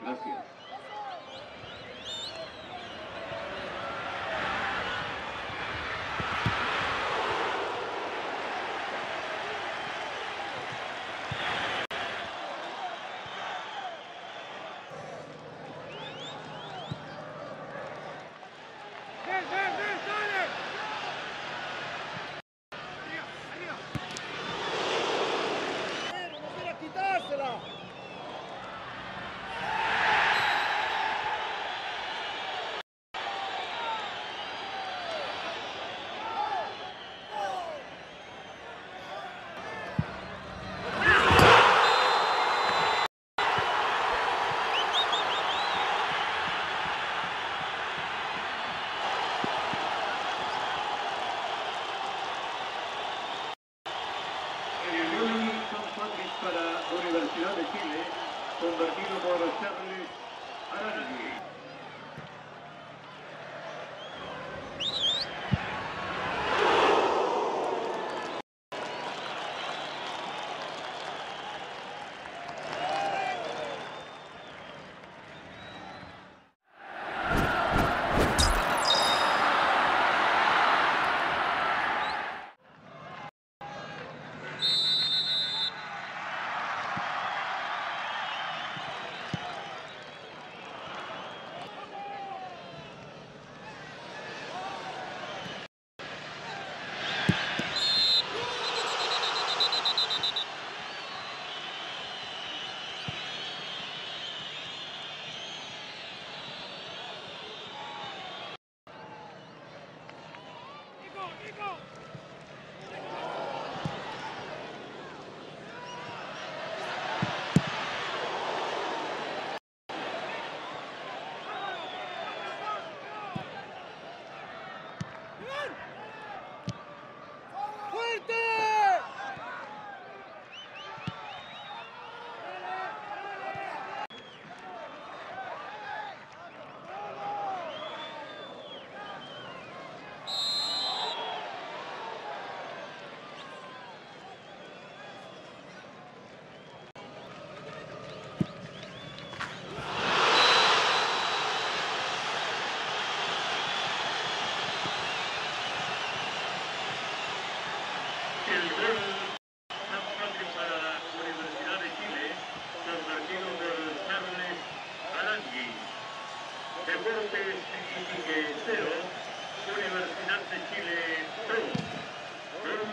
Gracias. Para Universidad de Chile, convertido por Charles Arangui. El gol más fácil para la Universidad de Chile, convertido por Charles Arangui. Deportes Iquique 0, Universidad de Chile 2.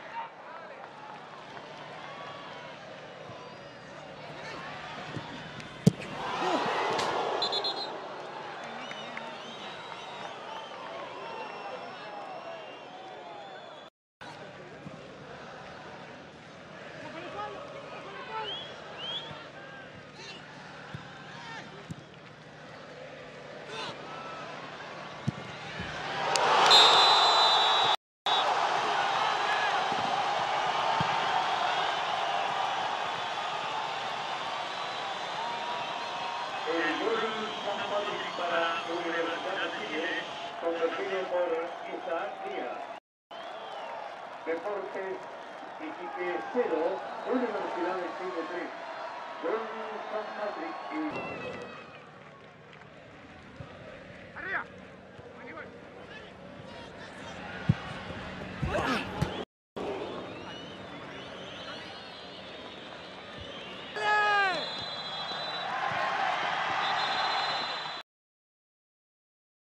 El gol más fácil para Universidad de Chile, convertido por Isaac Díaz. Deportes Iquique 0, Universidad de Chile 3. Gol San Patrick y...